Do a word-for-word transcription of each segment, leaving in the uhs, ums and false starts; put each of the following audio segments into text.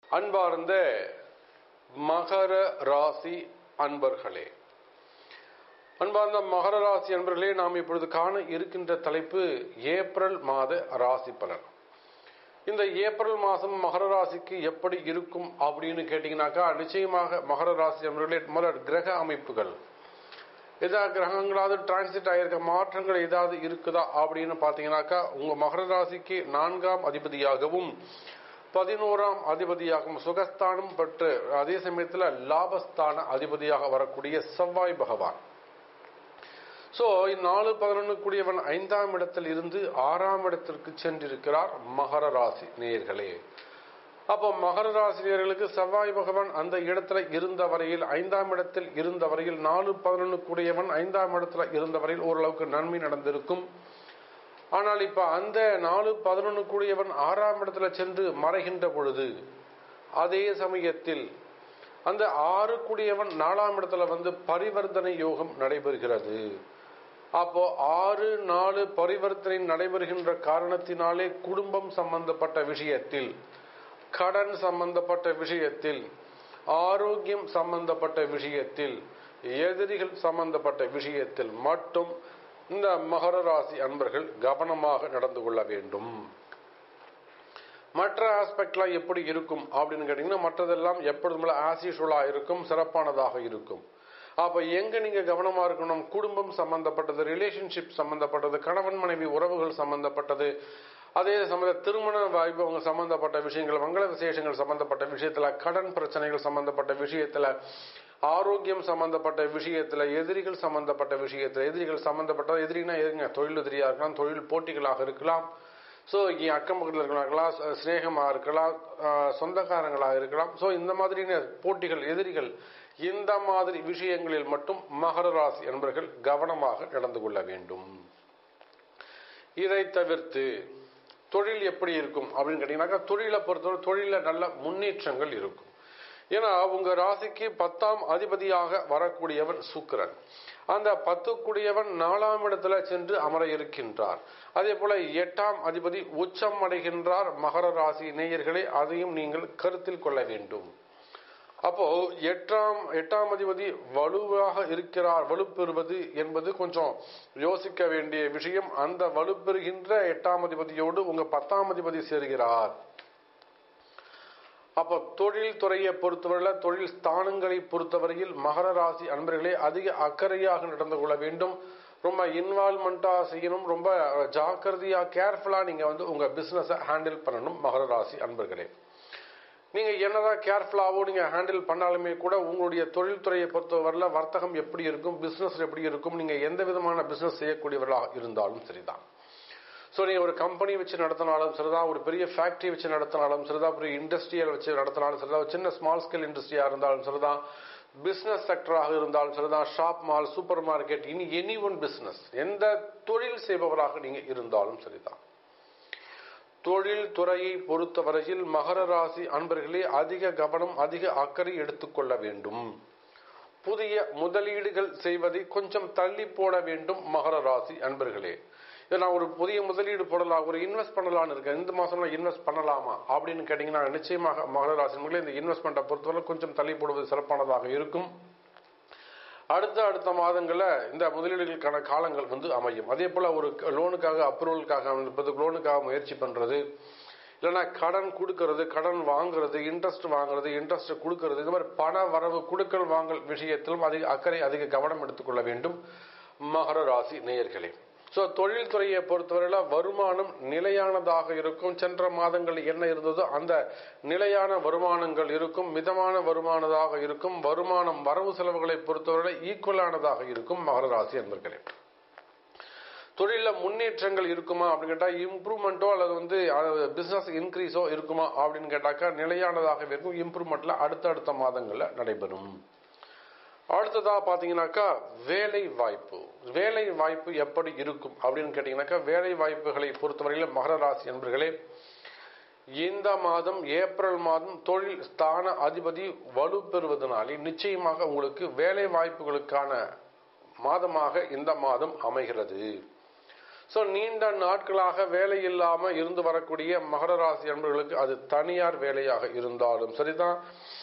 அன்பார்ந்த மகர ராசி அன்பர்களே, அன்பார்ந்த மகர ராசி அன்பர்களே, நாம் இப்பொழுது காண இருக்கின்ற தலைப்பு ஏப்ரல் மாத ராசி பலன். இந்த ஏப்ரல் மாதம் மகர ராசிக்கு எப்படி இருக்கும் அப்படின்னு கேட்டீங்கன்னாக்கா, நிச்சயமாக மகர ராசி அன்பர்களே, முதல் கிரக அமைப்புகள் ஏதாவது கிரகங்களாவது டிரான்சிட் ஆகியிருக்க மாற்றங்கள் ஏதாவது இருக்குதா அப்படின்னு பார்த்தீங்கன்னாக்கா, உங்க மகர ராசிக்கு நான்காம் அதிபதியாகவும் பதினோராம் அதிபதியாகவும் சுகஸ்தானம் பெற்று அதே சமயத்தில் லாபஸ்தான அதிபதியாக வரக்கூடிய செவ்வாய் பகவான். சோ நாலு பதினொன்னு கூடியவன் ஐந்தாம் இடத்தில் இருந்து ஆறாம் இடத்திற்கு சென்றிருக்கிறார் மகர ராசி நேயர்களே. அப்போ மகர ராசி நேயர்களுக்கு செவ்வாய் பகவான் அந்த இடத்துல இருந்த வரையில், ஐந்தாம் இடத்தில் இருந்த வரையில், நாலு பதினொன்னு கூடியவன் ஐந்தாம் இடத்துல இருந்த வரையில் ஓரளவுக்கு நன்மை நடந்திருக்கும். ஆனால் இப்ப அந்த நாலு பதினொன்னு கூடியவன் ஆறாம் இடத்துல சென்று மறைகின்ற பொழுது, அதே சமயத்தில் அந்த ஆறு கூடியவன் நாலாம் இடத்துல வந்து பரிவர்த்தனை யோகம் நடைபெறுகிறது. அப்போ ஆறு நாலு பரிவர்த்தனை நடைபெறுகின்ற காரணத்தினாலே குடும்பம் சம்பந்தப்பட்ட விஷயத்தில், கடன் சம்பந்தப்பட்ட விஷயத்தில், ஆரோக்கியம் சம்பந்தப்பட்ட விஷயத்தில், எதிரிகள் சம்பந்தப்பட்ட விஷயத்தில் மட்டும் இந்த மகர ராசி அன்பர்கள் கவனமாக நடந்து கொள்ள வேண்டும். மற்ற ஆஸ்பெக்ட்லாம் எப்படி இருக்கும் அப்படின்னு கேட்டீங்கன்னா, மற்றதெல்லாம் எப்பொழுதுமே ஆசிஷுவலா இருக்கும், சிறப்பானதாக இருக்கும். அப்ப எங்க நீங்க கவனமா இருக்கணும்? குடும்பம் சம்பந்தப்பட்டது, ரிலேஷன்ஷிப் சம்பந்தப்பட்டது, கணவன் மனைவி உறவுகள் சம்பந்தப்பட்டது, அதே சமயம் திருமண வைபவங்க சம்பந்தப்பட்ட விஷயங்கள், மங்கள விசேஷங்கள் சம்பந்தப்பட்ட விஷயத்துல, கடன் பிரச்சனைகள் சம்பந்தப்பட்ட விஷயத்துல, ஆரோக்கியம் சம்பந்தப்பட்ட விஷயத்துல, எதிரிகள் சம்பந்தப்பட்ட விஷயத்துல, எதிரிகள் சம்பந்தப்பட்ட எதிரினா எதுங்க? தொழில் எதிரியா இருக்கலாம், தொழில் போட்டிகளாக இருக்கலாம், ஸோ அக்கம் பக்கத்தில் இருக்கலாம், சிநேகமாக இருக்கலாம், சொந்தக்காரங்களாக இருக்கலாம். ஸோ இந்த மாதிரியான போட்டிகள், எதிரிகள், இந்த மாதிரி விஷயங்களில் மட்டும் மகர ராசி என்பவர்கள் கவனமாக நடந்து கொள்ள வேண்டும். இதை தவிர்த்து தொழில் எப்படி இருக்கும் அப்படின்னு கேட்டீங்கன்னாக்கா, தொழிலை பொறுத்தவரை தொழில நல்ல முன்னேற்றங்கள் இருக்கும். ஏன்னா உங்க ராசிக்கு பத்தாம் அதிபதியாக வரக்கூடியவன் சுக்கிரன். அந்த பத்துக்குடியவன் நாலாம் இடத்துல சென்று அமர இருக்கின்றார். அதே போல எட்டாம் அதிபதி உச்சம் அடைகின்றார். மகர ராசி நேயர்களே, அதையும் நீங்கள் கருத்தில் கொள்ள வேண்டும். அப்போ எட்டாம் எட்டாம் அதிபதி வலுவாக இருக்கிறார். வலுப்பெறுவது என்பது கொஞ்சம் யோசிக்க வேண்டிய விஷயம். அந்த வலுப்பெறுகின்ற எட்டாம் அதிபதியோடு உங்க பத்தாம் அதிபதி சேர்கிறார். அப்ப தொழில் துறையை பொறுத்தவரையில், தொழில் ஸ்தானங்களை பொறுத்தவரையில் மகர ராசி அன்பர்களே அதிக அக்கறையாக நடந்து கொள்ள வேண்டும். ரொம்ப இன்வால்மெண்டா செய்யணும். ரொம்ப ஜாக்கிரதையா, கேர்ஃபுல்லா நீங்க வந்து உங்க பிசினஸை ஹேண்டில் பண்ணணும் மகர ராசி அன்பர்களே. நீங்க என்னதான் கேர்ஃபுல்லாவோ நீங்க ஹேண்டில் பண்ணாலுமே கூட உங்களுடைய தொழில்துறையை பொறுத்தவரையில் வர்த்தகம் எப்படி இருக்கும், பிசினஸ் எப்படி இருக்கும், நீங்க எந்த விதமான பிசினஸ் செய்யக்கூடியவர்களாக இருந்தாலும் சரிதான். ஸோ நீங்கள் ஒரு கம்பெனி வச்சு நடத்தினாலும் சரிதான், ஒரு பெரிய ஃபேக்டரி வச்சு நடத்தினாலும் சரிதான், பெரிய இண்டஸ்ட்ரியல் வச்சு நடத்தினாலும் சரிதான், ஒரு சின்ன ஸ்மால் ஸ்கேல் இண்டஸ்ட்ரியாக இருந்தாலும் சரிதான், பிஸ்னஸ் செக்டராக இருந்தாலும் சரிதான், ஷாப் மால், சூப்பர் மார்க்கெட், இனி எனி ஒன் பிஸ்னஸ், எந்த தொழில் செய்பவராக நீங்கள் இருந்தாலும் சரிதான். தொழில் துறையை பொறுத்தவரையில் மகர ராசி அன்பர்களே அதிக கவனம், அதிக அக்கறை எடுத்துக்கொள்ள வேண்டும். புதிய முதலீடுகள் செய்வதை கொஞ்சம் தள்ளி போட வேண்டும் மகர ராசி அன்பர்களே. நான் ஒரு புதிய முதலீடு போடலாம், ஒரு இன்வெஸ்ட் பண்ணலான்னு இருக்கேன், இந்த மாசம்லாம் இன்வெஸ்ட் பண்ணலாமா அப்படின்னு கேட்டீங்கன்னா, நிச்சயமாக மகர ராசி அன்பர்களே இந்த இன்வெஸ்ட்மெண்ட்டை பொறுத்தவரை கொஞ்சம் தள்ளி போடுவது சிறப்பானதாக இருக்கும். அடுத்த அடுத்த மாதங்களில் இந்த முதலீடுகளுக்கான காலங்கள் வந்து அமையும். அதே போல ஒரு லோனுக்காக அப்ரூவலுக்காக லோனுக்காக முயற்சி பண்றது, இல்லைன்னா கடன் கொடுக்கறது, கடன் வாங்குறது, இன்ட்ரெஸ்ட் வாங்குறது, இன்ட்ரெஸ்ட் கொடுக்கறது, இந்த மாதிரி பண வரவு கொடுக்கல் வாங்கல் விஷயத்திலும் அதிக அக்கறை, அதிக கவனம் எடுத்துக்கொள்ள வேண்டும் மகர ராசி நேயர்களே. ஸோ தொழில் துறையை பொறுத்தவரையில வருமானம் நிலையானதாக இருக்கும். சென்ற மாதங்கள் என்ன இருந்ததோ அந்த நிலையான வருமானங்கள் இருக்கும், மிதமான வருமானதாக இருக்கும். வருமானம் வரவு செலவுகளை பொறுத்தவரை ஈக்குவலானதாக இருக்கும் மகர ராசி என்பர்களே. தொழில முன்னேற்றங்கள் இருக்குமா அப்படின்னு கேட்டா, இம்ப்ரூவ்மெண்ட்டோ அல்லது வந்து பிசினஸ் இன்க்ரீஸோ இருக்குமா அப்படின்னு கேட்டாக்கா நிலையானதாக இருக்கும். இம்ப்ரூவ்மெண்ட்ல அடுத்த அடுத்த மாதங்கள்ல நடைபெறும். அடுத்ததா பாத்தீங்கன்னாக்கா வேலை வாய்ப்பு. வேலை வாய்ப்பு எப்படி இருக்கும் அப்படின்னு கேட்டீங்கன்னாக்கா, வேலை வாய்ப்புகளை பொறுத்தவரையில மகர ராசி என்பர்களே இந்த மாதம் ஏப்ரல் மாதம் தொழில் ஸ்தான அதிபதி வலு பெறுவதனாலே நிச்சயமாக உங்களுக்கு வேலை வாய்ப்புகளுக்கான மாதமாக இந்த மாதம் அமைகிறது. ஸோ நீண்ட நாட்களாக வேலை இல்லாம இருந்து வரக்கூடிய மகர ராசி அன்பர்களுக்கு அது தனியார் வேலையாக இருந்தாலும் சரிதான்,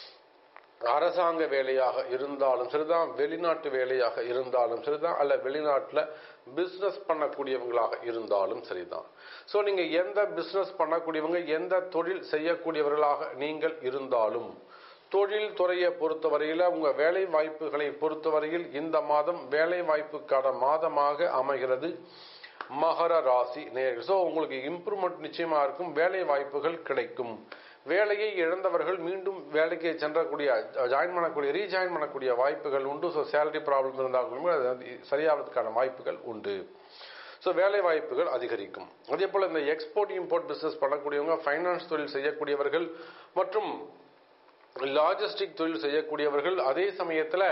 அரசாங்க வேலையாக இருந்தாலும் சரிதான், வெளிநாட்டு வேலையாக இருந்தாலும் சரிதான், அல்ல வெளிநாட்டுல பிசினஸ் பண்ணக்கூடியவங்களாக இருந்தாலும் சரிதான். ஸோ நீங்க எந்த பிசினஸ் பண்ணக்கூடியவங்க, எந்த தொழில் செய்யக்கூடியவர்களாக நீங்கள் இருந்தாலும், தொழில் துறையை பொறுத்தவரையில உங்க வேலை வாய்ப்புகளை பொறுத்தவரையில் இந்த மாதம் வேலை வாய்ப்புக்கான மாதமாக அமைகிறது மகர ராசி நேயர்கள். ஸோ உங்களுக்கு இம்ப்ரூவ்மெண்ட் நிச்சயமா இருக்கும், வேலை வாய்ப்புகள் கிடைக்கும். வேலையை இழந்தவர்கள் மீண்டும் வேலைக்கு சென்றக்கூடிய ஜாயின் பண்ணக்கூடிய ரீஜாயின் பண்ணக்கூடிய வாய்ப்புகள் உண்டு. ஸோ சேலரி ப்ராப்ளம் இருந்தாலும் அது சரியாவதற்கான வாய்ப்புகள் உண்டு. ஸோ வேலை வாய்ப்புகள் அதிகரிக்கும். அதே போல இந்த எக்ஸ்போர்ட் இம்போர்ட் பிசினஸ் பண்ணக்கூடியவங்க, ஃபைனான்ஸ் தொழில் செய்யக்கூடியவர்கள் மற்றும் லாஜிஸ்டிக் தொழில் செய்யக்கூடியவர்கள், அதே சமயத்தில்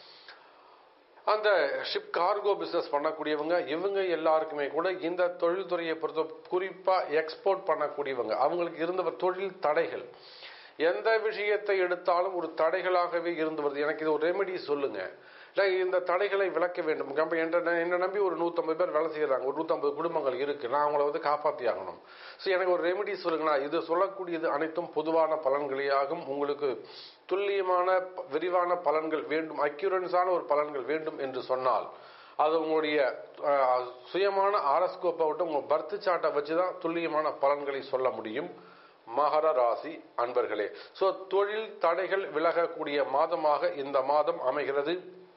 அந்த ஷிப் கார்கோ பிசினஸ் பண்ணக்கூடியவங்க, இவங்க எல்லாருக்குமே கூட இந்த தொழில்துறையை பொறுத்த குறிப்பா எக்ஸ்போர்ட் பண்ணக்கூடியவங்க அவங்களுக்கு இருந்த தொழில் தடைகள், எந்த விஷயத்தை எடுத்தாலும் ஒரு தடைகளாகவே இருந்து வருது. எனக்கு இது ஒரு ரெமெடி சொல்லுங்க, இந்த தடைகளை விளக்க வேண்டும். என்ன நம்பி ஒரு நூற்றம்பது பேர் வேலை செய்யறாங்க, ஒரு நூற்றம்பது குடும்பங்கள் இருக்கு, நான் அவங்கள வந்து காப்பாற்றி ஆகணும். ஸோ எனக்கு ஒரு ரெமெடி சொல்லுங்கண்ணா. இது சொல்லக்கூடியது அனைத்தும் பொதுவான பலன்களையாகும். உங்களுக்கு துல்லியமான விரிவான பலன்கள் வேண்டும், அக்யூரன்ஸான ஒரு பலன்கள் வேண்டும் என்று சொன்னால் அது உங்களுடைய சுயமான ஆரஸ்கோப்பை விட்டு உங்க பர்த் சார்ட்டை வச்சுதான் துல்லியமான பலன்களை சொல்ல முடியும் மகர ராசி அன்பர்களே. ஸோ தொழில் தடைகள் விலகக்கூடிய மாதமாக இந்த மாதம் அமைகிறது.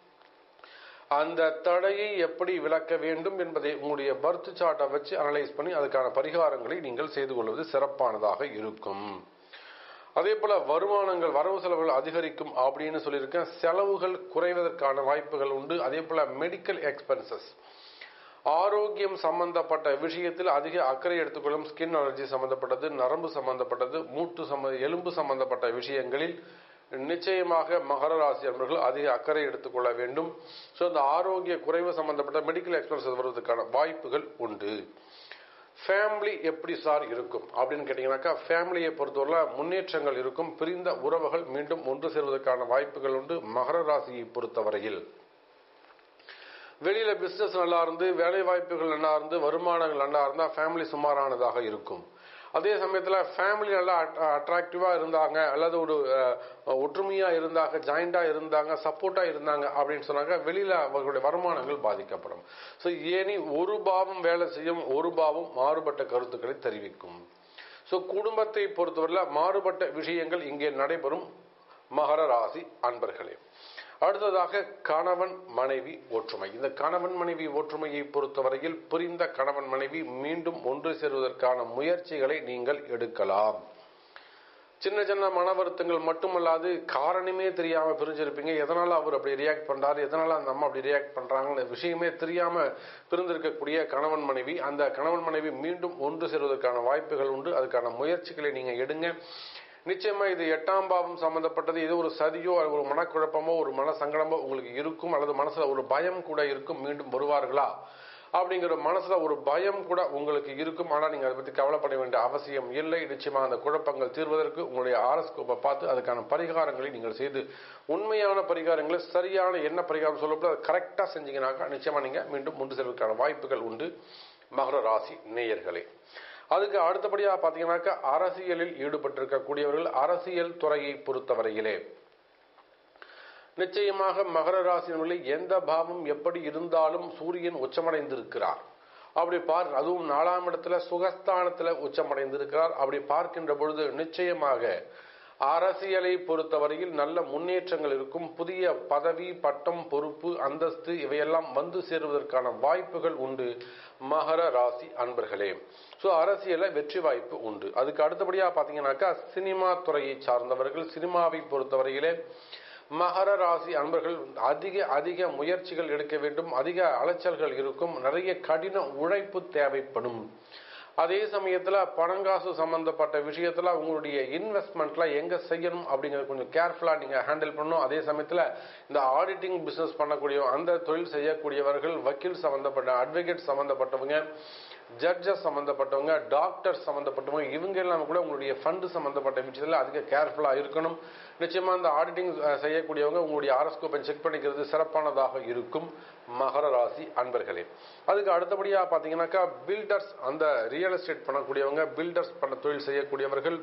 அந்த தடையை எப்படி விளக்க வேண்டும் என்பதை உங்களுடைய பர்த் சார்ட்டை வச்சு அனலைஸ் பண்ணி அதுக்கான பரிகாரங்களை நீங்கள் செய்து கொள்வது சிறப்பானதாக இருக்கும். அதே போல வருமானங்கள், வரவு செலவுகள் அதிகரிக்கும் அப்படின்னு சொல்லியிருக்கேன். செலவுகள் குறைவதற்கான வாய்ப்புகள் உண்டு. அதே போல மெடிக்கல் எக்ஸ்பென்சஸ், ஆரோக்கியம் சம்பந்தப்பட்ட விஷயத்தில் அதிக அக்கறை எடுத்துக்கொள்ளும். ஸ்கின் அலர்ஜி சம்பந்தப்பட்டது, நரம்பு சம்பந்தப்பட்டது, மூட்டு சம்பந்த எலும்பு சம்பந்தப்பட்ட விஷயங்களில் நிச்சயமாக மகர ராசி அன்பர்கள் அதிக அக்கறை எடுத்துக்கொள்ள வேண்டும். ஸோ இந்த ஆரோக்கிய குறைவு சம்பந்தப்பட்ட மெடிக்கல் எக்ஸ்பென்சஸ் வருவதற்கான வாய்ப்புகள் உண்டு. ஃபேமிலி எப்படி சார் இருக்கும் அப்படின்னு கேட்டீங்கன்னாக்கா, ஃபேமிலியை பொறுத்தவரை முன்னேற்றங்கள் இருக்கும். பிரிந்த உறவுகள் மீண்டும் ஒன்று சேர்வதற்கான வாய்ப்புகள் உண்டு மகர ராசியை பொறுத்தவரையில். வெளியில பிசினஸ் நல்லா இருந்து, வேலை வாய்ப்புகள் நல்லா இருந்து, வருமானங்கள் நல்லா இருந்தா ஃபேமிலி சுமாரானதாக இருக்கும். அதே சமயத்தில் ஃபேமிலி நல்லா அட்ராக்டிவா இருந்தாங்க, அல்லது ஒரு ஒற்றுமையா இருந்தாங்க, ஜாயிண்டா இருந்தாங்க, சப்போர்ட்டா இருந்தாங்க அப்படின்னு சொன்னாங்க, வெளியில அவர்களுடைய வருமானங்கள் பாதிக்கப்படும். ஸோ ஏனி ஒரு பாவம் வேலை செய்யும், ஒரு பாவம் மாறுபட்ட கருத்துக்களை தெரிவிக்கும். ஸோ குடும்பத்தை பொறுத்தவரையில் மாறுபட்ட விஷயங்கள் இங்கே நடைபெறும் மகர ராசி அன்பர்களே. அடுத்ததாக கணவன் மனைவி ஒற்றுமை. இந்த கணவன் மனைவி ஒற்றுமையை பொறுத்தவரையில் பிரிந்த கணவன் மனைவி மீண்டும் ஒன்று சேருவதற்கான முயற்சிகளை நீங்கள் எடுக்கலாம். சின்ன சின்ன மன வருத்தங்கள் மட்டுமல்லாது காரணமே தெரியாம பிரிஞ்சிருப்பீங்க. எதனால அவர் அப்படி ரியாக்ட் பண்றாரு, எதனால அந்த அம்மா அப்படி ரியாக்ட் பண்றாங்க விஷயமே தெரியாம பிரிந்திருக்கக்கூடிய கணவன் மனைவி, அந்த கணவன் மனைவி மீண்டும் ஒன்று சேருவதற்கான வாய்ப்புகள் உண்டு. அதுக்கான முயற்சிகளை நீங்க எடுங்க. நிச்சயமா இது எட்டாம் பாவம் சம்பந்தப்பட்டது. இது ஒரு சதியோ ஒரு மனக்குழப்பமோ ஒரு மன சங்கடமோ உங்களுக்கு இருக்கும், அல்லது மனசுல ஒரு பயம் கூட இருக்கும், மீண்டும் வருவார்களா அப்படிங்கிற மனசுல ஒரு பயம் கூட உங்களுக்கு இருக்கும். ஆனா நீங்க அதை பத்தி கவலைப்பட வேண்டிய அவசியம் இல்லை. நிச்சயமா அந்த குழப்பங்கள் தீர்வதற்கு உங்களுடைய ஆரஸ்கோப்பை பார்த்து அதுக்கான பரிகாரங்களை நீங்கள் செய்து, உண்மையான பரிகாரங்களை சரியான என்ன பரிகாரம் சொல்லப்போ அதை கரெக்டா செஞ்சீங்கன்னாக்கா நிச்சயமா நீங்க மீண்டும் ஒன்று செல்வதற்கான வாய்ப்புகள் உண்டு மகர ராசி நேயர்களே. அதுக்கு அடுத்தபடியாக பார்த்தீங்கன்னாக்கா அரசியலில் ஈடுபட்டிருக்கக்கூடியவர்கள், அரசியல் துறையை பொறுத்தவரையிலே நிச்சயமாக மகர ராசியினுடைய எந்த பாவம் எப்படி இருந்தாலும் சூரியன் உச்சமடைந்திருக்கிறார். அப்படி பார்க்க, அதுவும் நாலாம் இடத்துல சுகஸ்தானத்துல உச்சமடைந்திருக்கிறார். அப்படி பார்க்கின்ற பொழுது நிச்சயமாக அரசியலை பொறுத்தவரையில் நல்ல முன்னேற்றங்கள் இருக்கும். புதிய பதவி, பட்டம், பொறுப்பு, அந்தஸ்து இவையெல்லாம் வந்து சேருவதற்கான வாய்ப்புகள் உண்டு மகர ராசி அன்பர்களே. ஸோ அரசியல வெற்றி வாய்ப்பு உண்டு. அதுக்கு அடுத்தபடியா பாத்தீங்கன்னாக்கா சினிமா துறையை சார்ந்தவர்கள், சினிமாவை பொறுத்தவரையிலே மகர ராசி அன்பர்கள் அதிக அதிக முயற்சிகள் எடுக்க வேண்டும். அதிக அலைச்சல்கள் இருக்கும். நிறைய கடின உழைப்பு தேவைப்படும். அதே சமயத்துல பணங்காசு சம்பந்தப்பட்ட விஷயத்துல உங்களுடைய இன்வெஸ்ட்மெண்ட்ல எங்க செய்யணும் அப்படிங்கறது கொஞ்சம் கேர்ஃபுல்லா நீங்க ஹேண்டில் பண்ணணும். அதே சமயத்துல இந்த ஆடிட்டிங் பிசினஸ் பண்ணக்கூடிய அந்த தொழில் செய்யக்கூடியவர்கள், வக்கீல் சம்பந்தப்பட்ட அட்வொகேட் சம்பந்தப்பட்டவங்க, ஜட்ஜஸ் சம்பந்தப்பட்டவங்க, டாக்டர் சம்பந்தப்பட்டவங்க, இவங்க எல்லாம் கூட உங்களுடைய ஃபண்டு சம்பந்தப்பட்ட விஷயத்தில் அதிக கேர்ஃபுல்லா இருக்கணும். நிச்சயமா இந்த ஆடிட்டிங் செய்யக்கூடியவங்க உங்களுடைய ஆரோஸ்கோப்பை செக் பண்ணிக்கிறது சிறப்பானதாக இருக்கும் மகர ராசி அன்பர்களே. அதுக்கு அடுத்தபடியா பாத்தீங்கன்னாக்கா பில்டர்ஸ், அந்த ரியல் எஸ்டேட் பண்ணக்கூடியவங்க, பில்டர்ஸ் பண்ண தொழில் செய்யக்கூடியவர்கள்,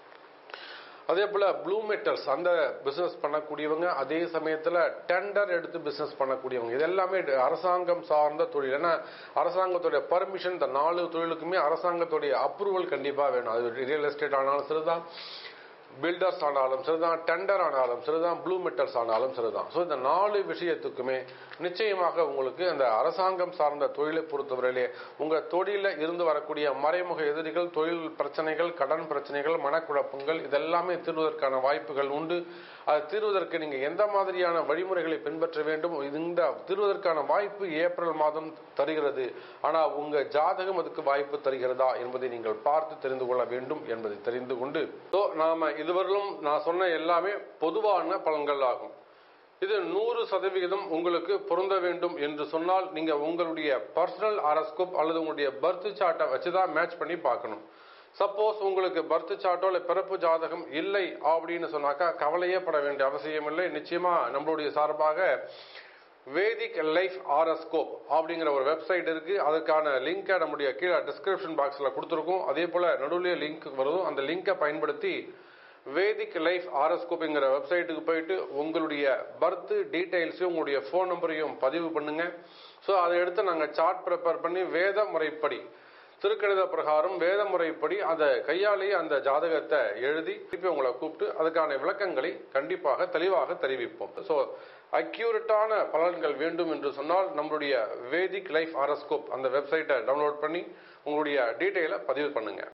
அதே போல ப்ளூ மெட்டல்ஸ் அந்த பிசினஸ் பண்ணக்கூடியவங்க, அதே சமயத்துல டெண்டர் எடுத்து பிசினஸ் பண்ணக்கூடியவங்க, இது எல்லாமே அரசாங்கம் சார்ந்த தொழில். ஏன்னா அரசாங்கத்துடைய பர்மிஷன், இந்த நாலு தொழிலுக்குமே அரசாங்கத்துடைய அப்ரூவல் கண்டிப்பா வேணும். அது ரியல் எஸ்டேட் ஆனாலும் சரிதான், பில்டர்ஸ் ஆனாலும் சரிதான், டெண்டர் ஆனாலும் சரிதான், ப்ளூ மெட்டல்ஸ் ஆனாலும் சரிதான். ஸோ இந்த நாலு விஷயத்துக்குமே நிச்சயமாக உங்களுக்கு அந்த அரசாங்கம் சார்ந்த தொழிலை பொறுத்தவரையிலே உங்க தொழில இருந்து வரக்கூடிய மறைமுக எதிரிகள், தொழில் பிரச்சனைகள், கடன் பிரச்சனைகள், மனக்குழப்பங்கள் இதெல்லாமே தீர்வதற்கான வாய்ப்புகள் உண்டு. அது தீர்வதற்கு நீங்க எந்த மாதிரியான வழிமுறைகளை பின்பற்ற வேண்டும், இந்த தீர்வதற்கான வாய்ப்பு ஏப்ரல் மாதம் தருகிறது. ஆனா உங்க ஜாதகம் அதுக்கு வாய்ப்பு தருகிறதா என்பதை நீங்கள் பார்த்து தெரிந்து கொள்ள வேண்டும் என்பதை தெரிந்து கொண்டு, நாம இதுவரையிலும் நான் சொன்ன எல்லாமே பொதுவான பலன்கள் ஆகும். இது நூறு சதவிகிதம் உங்களுக்கு பொருந்த வேண்டும் என்று சொன்னால் நீங்க உங்களுடைய பர்சனல் ஹாரோஸ்கோப் அல்லது உங்களுடைய பர்த் சார்ட்டை வச்சுதான் மேட்ச் பண்ணி பார்க்கணும். சப்போஸ் உங்களுக்கு பர்த் சார்ட்டோ இல்லை பிறப்பு ஜாதகம் இல்லை அப்படின்னு சொன்னாக்கா கவலையே பட வேண்டிய அவசியம் இல்லை. நிச்சயமா நம்மளுடைய சார்பாக வேதிக் லைஃப் ஹாரோஸ்கோப் அப்படிங்கிற ஒரு வெப்சைட் இருக்கு. அதுக்கான லிங்கை நம்முடைய கீழே டிஸ்கிரிப்ஷன் பாக்ஸ்ல கொடுத்துருக்கோம். அதே போல நடுவுலயே லிங்க் வரும். அந்த லிங்கை பயன்படுத்தி வேதிக் லைஃப் ஹாரோஸ்கோப்ங்கிற வெப்சைட்டுக்கு போயிட்டு உங்களுடைய பர்த் டீடைல்ஸையும் உங்களுடைய ஃபோன் நம்பரையும் பதிவு பண்ணுங்க. ஸோ அதை எடுத்து நாங்கள் சார்ட் ப்ரிப்பேர் பண்ணி வேத முறைப்படி, திருக்கணித பிரகாரம் வேத முறைப்படி அதை கையாலேயே அந்த ஜாதகத்தை எழுதி திருப்பி உங்களை கூப்பிட்டு அதுக்கான விளக்கங்களை கண்டிப்பாக தெளிவாக தெரிவிப்போம். ஸோ அக்யூரேட்டான பலன்கள் வேண்டும் என்று சொன்னால் நம்மளுடைய வேதிக் லைஃப் ஹாரோஸ்கோப் அந்த வெப்சைட்டை டவுன்லோட் பண்ணி உங்களுடைய டீட்டெயிலை பதிவு பண்ணுங்க.